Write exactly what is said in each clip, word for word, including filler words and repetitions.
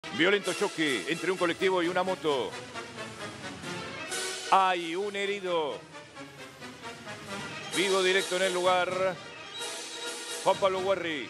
Violento choque entre un colectivo y una moto. Hay un herido. Vivo directo en el lugar. Juan Pablo Guerri.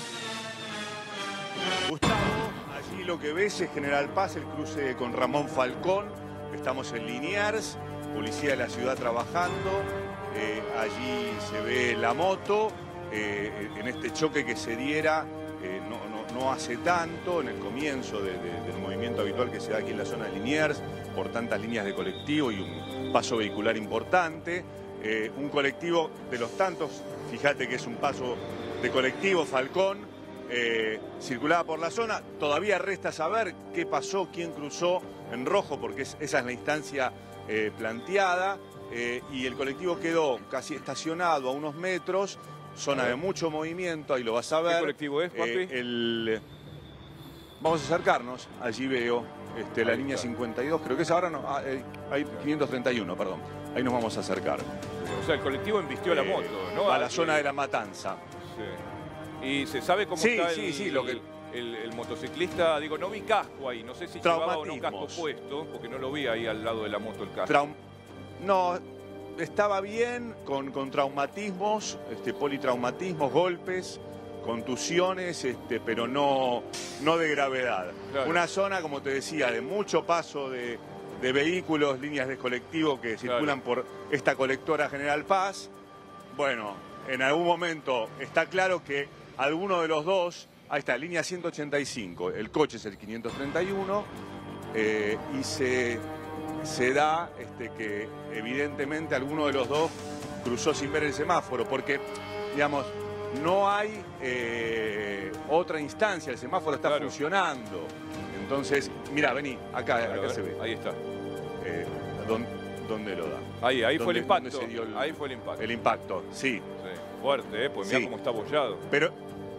Gustavo, allí lo que ves es General Paz, el cruce con Ramón Falcón. Estamos en Liniers, policía de la ciudad trabajando. Eh, allí se ve la moto. Eh, en este choque que se diera eh, no, no, no hace tanto, en el comienzo de, de, del movimiento habitual que se da aquí en la zona de Liniers, por tantas líneas de colectivo y un paso vehicular importante. Eh, un colectivo de los tantos, fíjate que es un paso de colectivo, Falcón, eh, circulaba por la zona. Todavía resta saber qué pasó, quién cruzó en rojo, porque es, esa es la instancia eh, planteada. Eh, y el colectivo quedó casi estacionado a unos metros, zona de mucho movimiento, ahí lo vas a ver. ¿Qué colectivo es, Juanpi? Eh, el... Vamos a acercarnos, allí veo este, la línea cincuenta y dos, creo que es ahora, no, ah, eh, hay quinientos treinta y uno, perdón. Ahí nos vamos a acercar. O sea, el colectivo embistió eh, la moto, ¿no? A la zona de La Matanza. Sí. ¿Y se sabe cómo sí, está sí, el, sí, lo que... el, el motociclista? Digo, no vi casco ahí, no sé si llevaba o no casco puesto, porque no lo vi ahí al lado de la moto el casco. Traum... No, estaba bien, con, con traumatismos, este, politraumatismos, golpes, contusiones, este, pero no, no de gravedad. Claro. Una zona, como te decía, de mucho paso de, de vehículos, líneas de colectivo que circulan claro. por esta colectora General Paz. Bueno, en algún momento está claro que alguno de los dos, ahí está, línea ciento ochenta y cinco, el coche es el quinientos treinta y uno, eh, y se, se da este, que evidentemente alguno de los dos cruzó sin ver el semáforo, porque, digamos, no hay eh, otra instancia, el semáforo está claro. funcionando. Entonces, mira, vení, acá, claro, acá se ve. Ahí está. Eh, ¿dónde, ¿Dónde lo da? Ahí, ahí fue el impacto. Se dio el, ahí fue el impacto. El impacto, sí. sí. Fuerte, ¿eh? Pues mirá sí. cómo está abollado. Pero,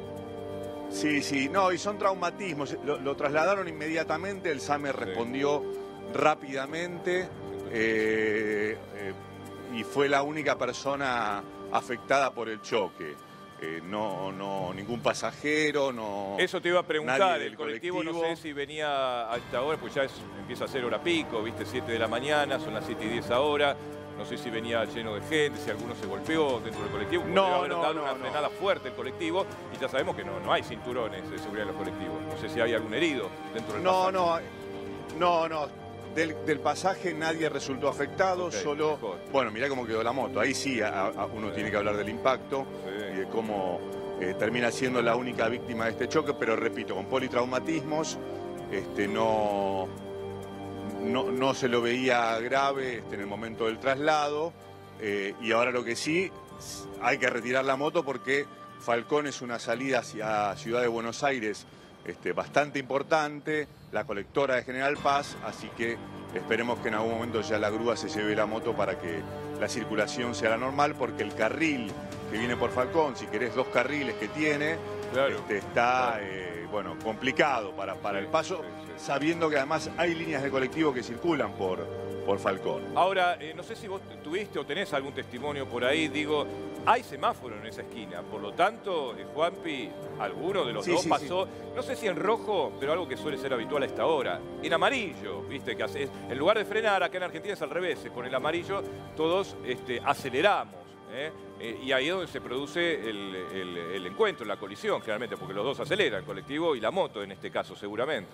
sí, sí, no, y son traumatismos. Lo, lo trasladaron inmediatamente, el SAME respondió sí. rápidamente eh, eh, y fue la única persona afectada por el choque. Eh, no, no, ningún pasajero, no... Eso te iba a preguntar, el colectivo, colectivo, no sé si venía a esta hora, pues ya es, empieza a ser hora pico, viste, siete de la mañana, son las siete y diez ahora, no sé si venía lleno de gente, si alguno se golpeó dentro del colectivo, no, debe haber no, dado no, una no. frenada fuerte el colectivo, y ya sabemos que no, no hay cinturones de seguridad en los colectivos, no sé si hay algún herido dentro del no, pasaje. No, no, no. Del, del pasaje nadie resultó afectado, okay, solo... Mejor. Bueno, mirá cómo quedó la moto. Ahí sí a, a uno sí. tiene que hablar del impacto sí. y de cómo eh, termina siendo la única víctima de este choque, pero repito, con politraumatismos, este, no, no, no se lo veía grave este, en el momento del traslado. Eh, y ahora lo que sí, hay que retirar la moto porque Falcón es una salida hacia Ciudad de Buenos Aires Este, bastante importante, la colectora de General Paz, así que esperemos que en algún momento ya la grúa se lleve la moto para que la circulación sea la normal, porque el carril que viene por Falcón, si querés dos carriles que tiene, claro, este, está claro. eh, bueno, complicado para, para sí, el paso, sí, sí. sabiendo que además hay líneas de colectivo que circulan por, por Falcón. Ahora, eh, no sé si vos tuviste o tenés algún testimonio por ahí, digo, hay semáforo en esa esquina, por lo tanto, eh, Juanpi, alguno de los sí, dos sí, pasó, sí. no sé si en rojo, pero algo que suele ser habitual a esta hora, en amarillo, viste, que haces, en lugar de frenar, acá en Argentina es al revés, con el amarillo todos este, aceleramos, ¿eh? Eh, y ahí es donde se produce el, el, el encuentro, la colisión, generalmente, porque los dos aceleran, el colectivo y la moto en este caso, seguramente.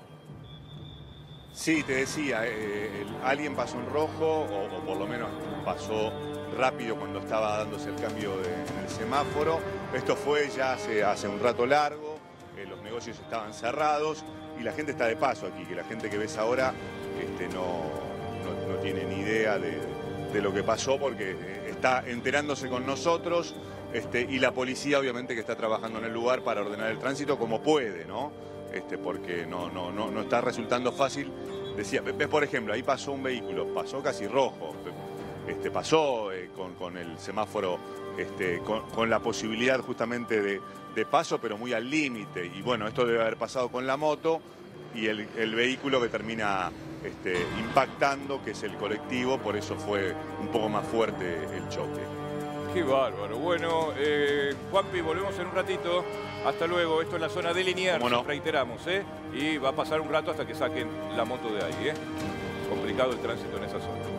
Sí, te decía, eh, el, alguien pasó en rojo, o, o por lo menos pasó rápido cuando estaba dándose el cambio de, en el semáforo. Esto fue ya hace, hace un rato largo, eh, los negocios estaban cerrados y la gente está de paso aquí, que la gente que ves ahora este, no, no, no tiene ni idea de, de lo que pasó porque eh, está enterándose con nosotros este, y la policía obviamente que está trabajando en el lugar para ordenar el tránsito como puede, ¿no? Este, porque no, no, no, no está resultando fácil. Decía, ves por ejemplo, ahí pasó un vehículo, pasó casi rojo, este, pasó eh, con, con el semáforo, este, con, con la posibilidad justamente de, de paso, pero muy al límite. Y bueno, esto debe haber pasado con la moto y el, el vehículo que termina este, impactando, que es el colectivo, por eso fue un poco más fuerte el choque. Qué bárbaro. Bueno, eh, Juanpi, volvemos en un ratito. Hasta luego. Esto es la zona de Liniers, no? reiteramos, ¿eh? Y va a pasar un rato hasta que saquen la moto de ahí, ¿eh? Complicado el tránsito en esa zona.